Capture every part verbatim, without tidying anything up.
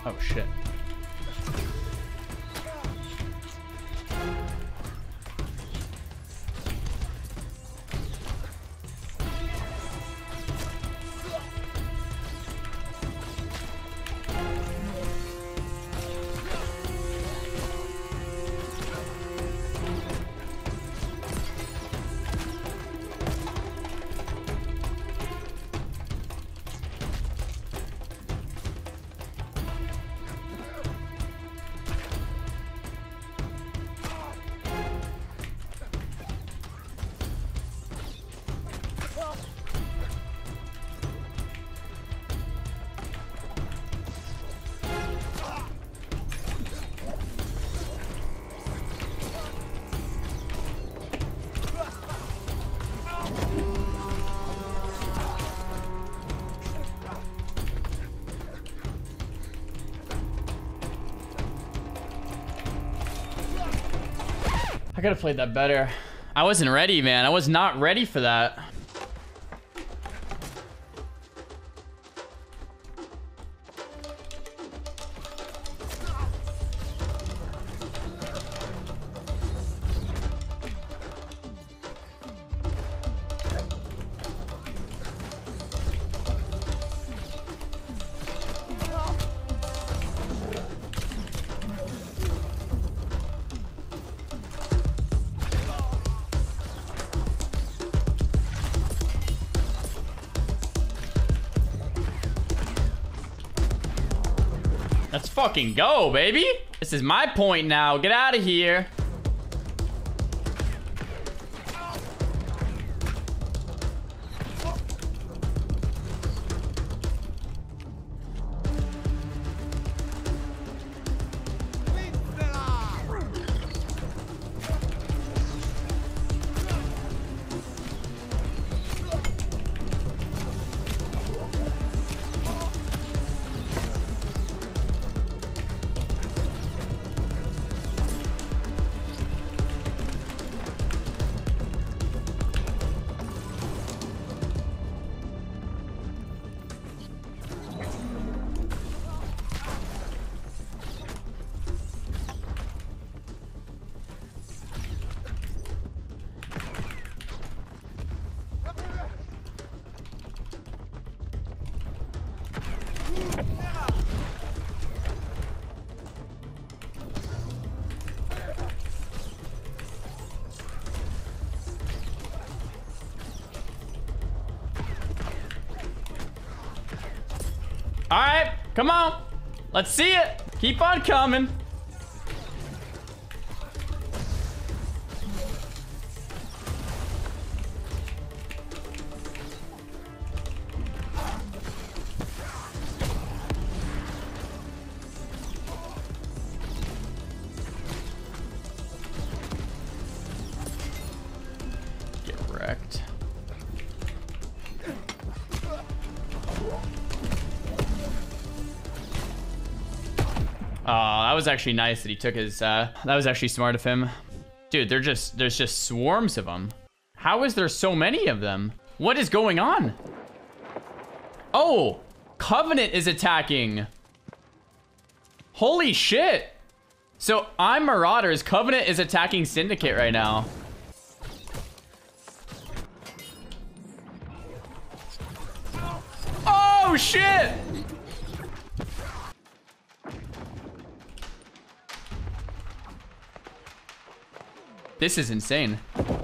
Oh, shit. I could have played that better. I wasn't ready, man. I was not ready for that. Let's fucking go, baby. This is my point now. Get out of here. All right, come on. Let's see it. Keep on coming. Get wrecked. Oh, that was actually nice that he took his, uh, that was actually smart of him. Dude, they're just, there's just swarms of them. How is there so many of them? What is going on? Oh, Covenant is attacking. Holy shit. So I'm Marauders, Covenant is attacking Syndicate right now. Oh shit. This is insane.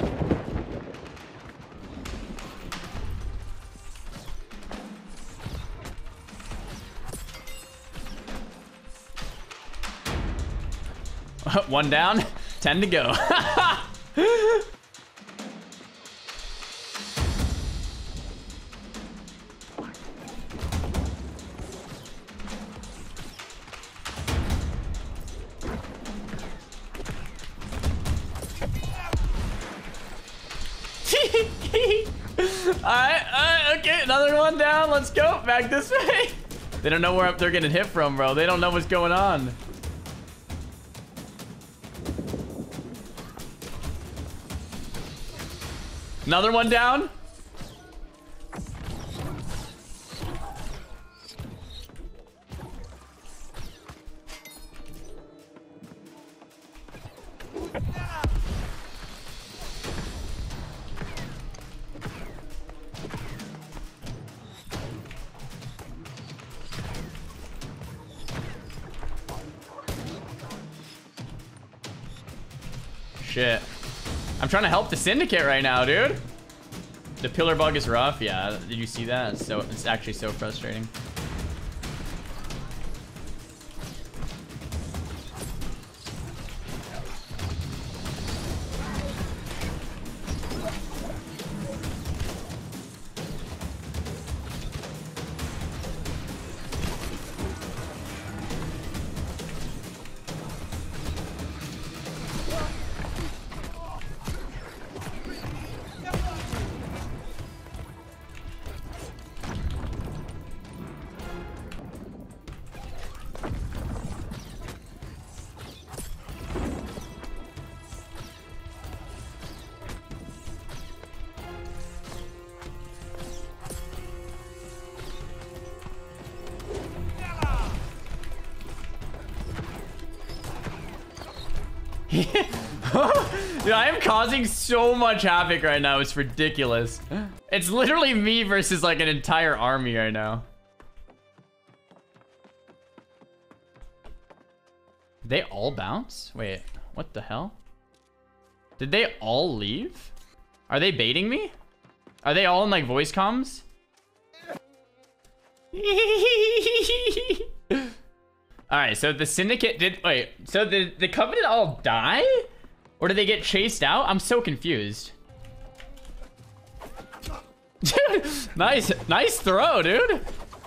One down, ten to go. Alright, alright, okay, another one down. Let's go. Back this way. They don't know where they're getting hit from, bro. They don't know what's going on. Another one down. Shit. I'm trying to help the Syndicate right now, dude. The pillar bug is rough. Yeah, did you see that? It's so it's actually so frustrating. Dude, I am causing so much havoc right now. It's ridiculous. It's literally me versus like an entire army right now. Did they all bounce? Wait, what the hell? Did they all leave? Are they baiting me? Are they all in like voice comms? Alright, so the Syndicate did... Wait, so the, the Covenant all die? Or did they get chased out? I'm so confused. Nice, nice throw, dude.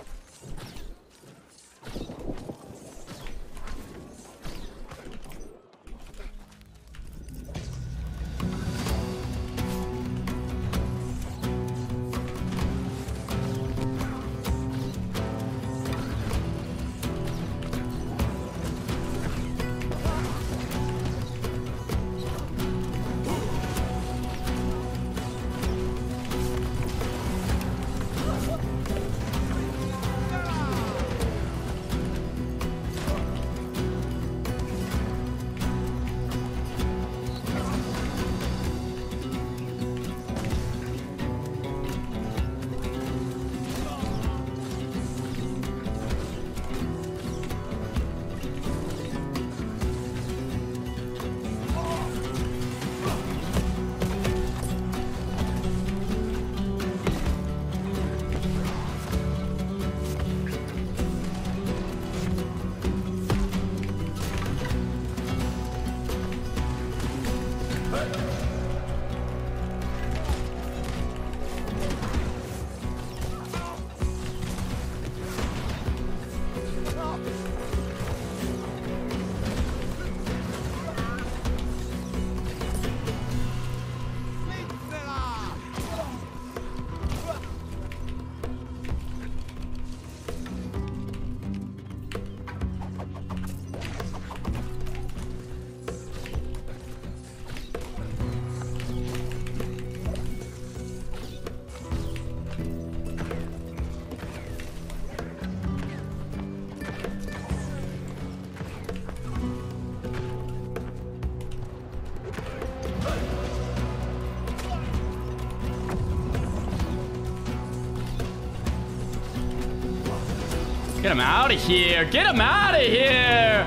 Get him out of here. Get him out of here.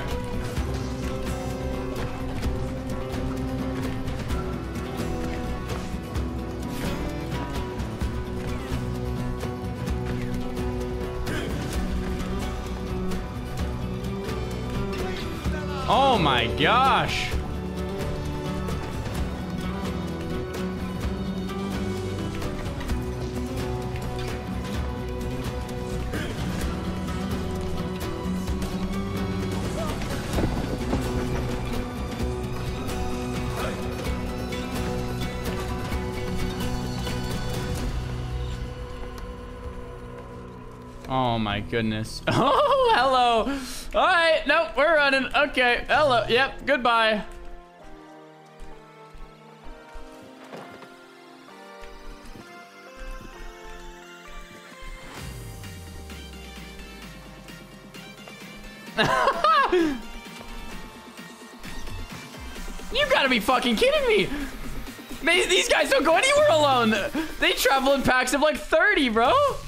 Oh my gosh. Oh my goodness. Oh, hello. All right, nope, we're running. Okay, hello. Yep, goodbye. You gotta gotta be fucking kidding me. They, these guys don't go anywhere alone. They travel in packs of like thirty, bro.